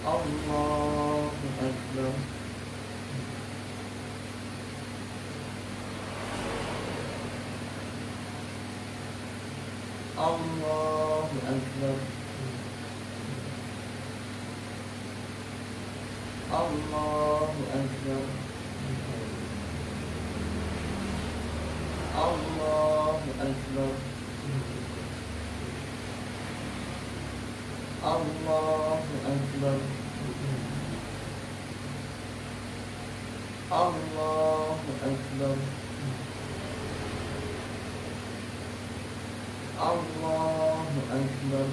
الله أكبر. الله أكبر. الله أكبر. الله أكبر. الله أكبر. الله أكبر. الله أكبر.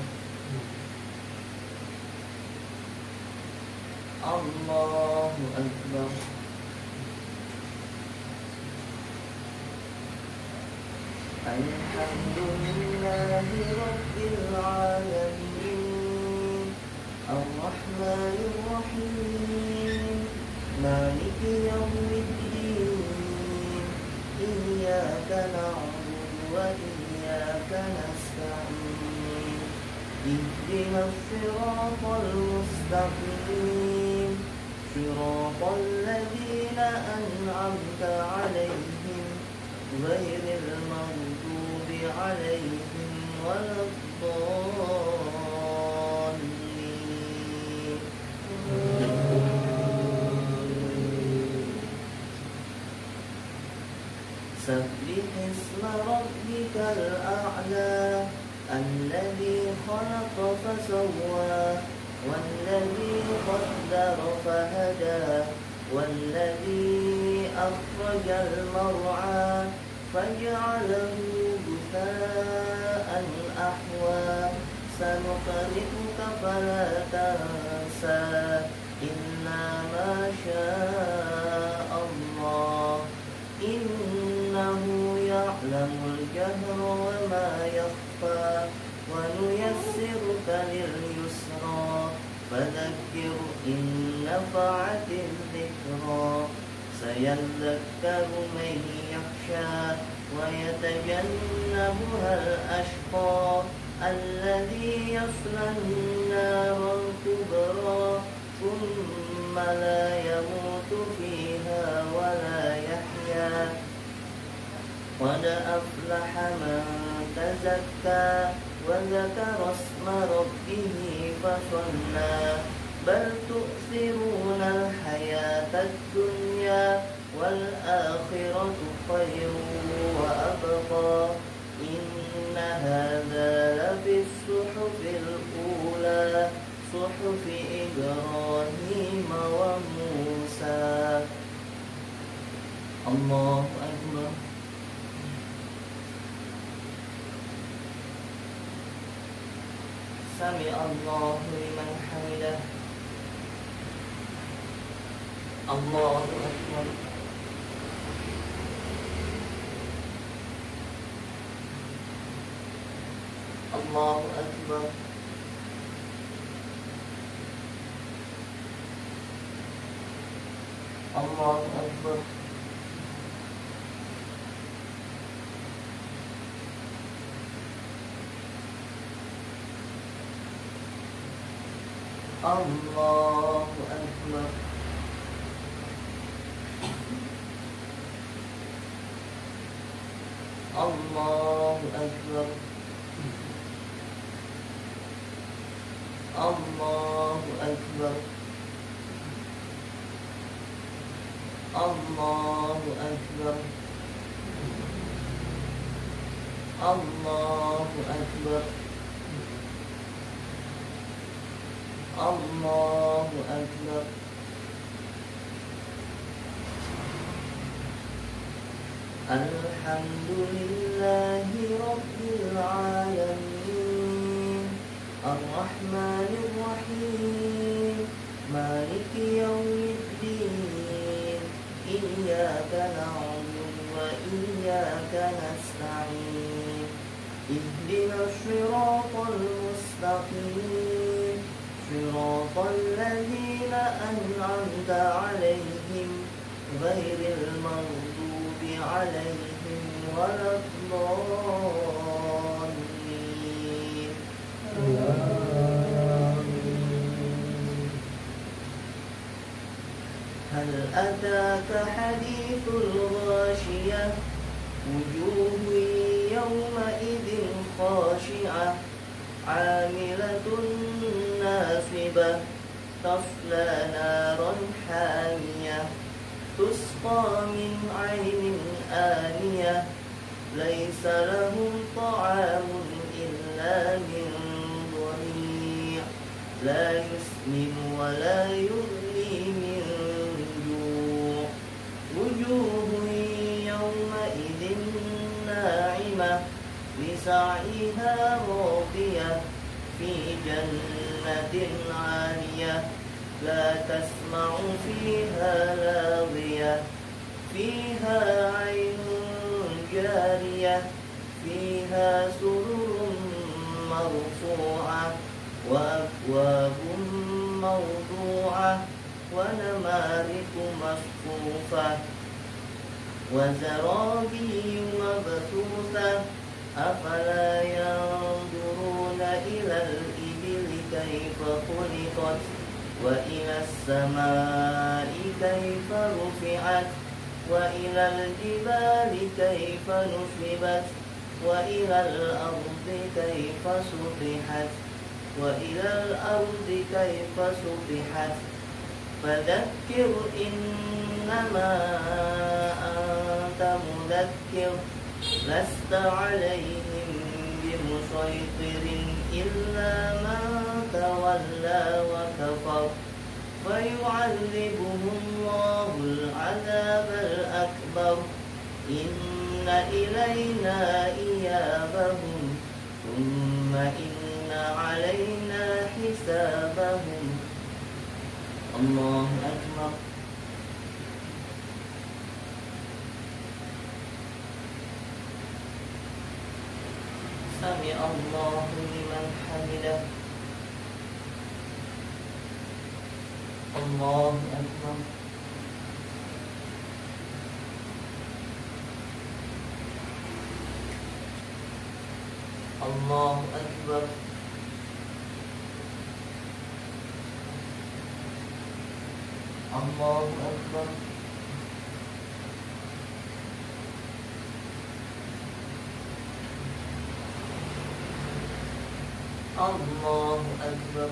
الله أكبر. الحمد لله رب العالمين الرحمن الرحيم مالك يوم الدين إياك نعبد وإياك نستعين اهدنا الصراط المستقيم صراط الذين أنعمت عليهم غير المغضوب عليهم ولا الضالين. سبح اسم ربك الأعلى الذي خلق فسوى والذي قدر فهدى والذي أخرج المرعى فجعله غثاء أحوى سنقرئك فلا تنسى إلا ما شاء الله إنه يعلم الجهر وما يخفى ونيسرك لليسرى فذكر إن نفعت الذكرى سيذكر من يخشى ويتجنبها الأشقى الذي يصلى النار الكبرى ثم لا يموت فيها ولا يحيا قد أفلح من تزكى وذكر اسم ربه فصلى بل تؤثرون الحياة الدنيا والآخرة خير وأبقى إن هذا لفي الصحف الأولى صحف إبراهيم وموسى. الله أكبر. سمع الله لمن حمده. الله أكبر. الله أكبر. الله أكبر. الله أكبر. الله أكبر. الله أكبر. الله أكبر. الله أكبر. الله أكبر. الحمد لله رب العالمين الرحمن الرحيم مالك يوم الدين إياك نعبد وإياك نستعين اهدنا الصراط المستقيم صراط الذين أنعمت عليهم غير المغضوب عليهم ولا الضالين. أتاك حديث الغاشية وجوه يومئذ خاشعة عاملة ناصبة تصلى نارا حامية تسقى من عين آنية ليس لهم طعام إلا من ضريع لا يسمن ولا يغني من جوع وجوه يومئذ ناعمة لسعيها راضية في جنة عالية لا تسمع فيها لاغية فيها عين جارية فيها سرر مرفوعة وأكواب موضوعة ونمارق مصفوفة وزرابي مبثوثة أفلا ينظرون إلى الإبل كيف خلقت وإلى السماء كيف رفعت وإلى الجبال كيف نصبت وإلى الأرض كيف سطحت وإلى الأرض كيف سطحت فذكر إنما أنت مذكر لست عليهم بمسيطر إلا من تولى وكفر فيعذبه الله العذاب الأكبر إن إلينا إيابهم ثم إن علينا حسابهم الله أكبر سمع الله لمن حمده الله أكبر الله أكبر الله أكبر الله أكبر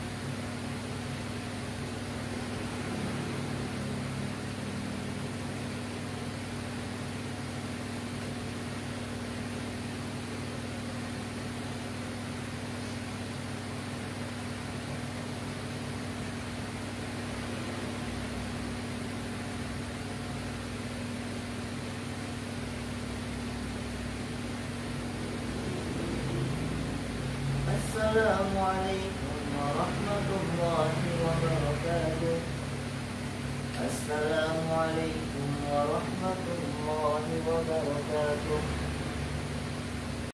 السلام عليكم ورحمة الله وبركاته السلام عليكم ورحمة الله وبركاته